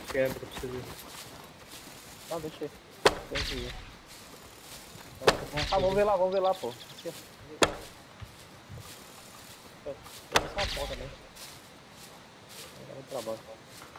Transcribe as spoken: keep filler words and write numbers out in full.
quebra pra você ver. Não, deixa aí. Tem que ir. Ah, vamos ver lá, vamos ver lá, pô. Aqui, ó. Tem só uma porta também. Vai trabalho.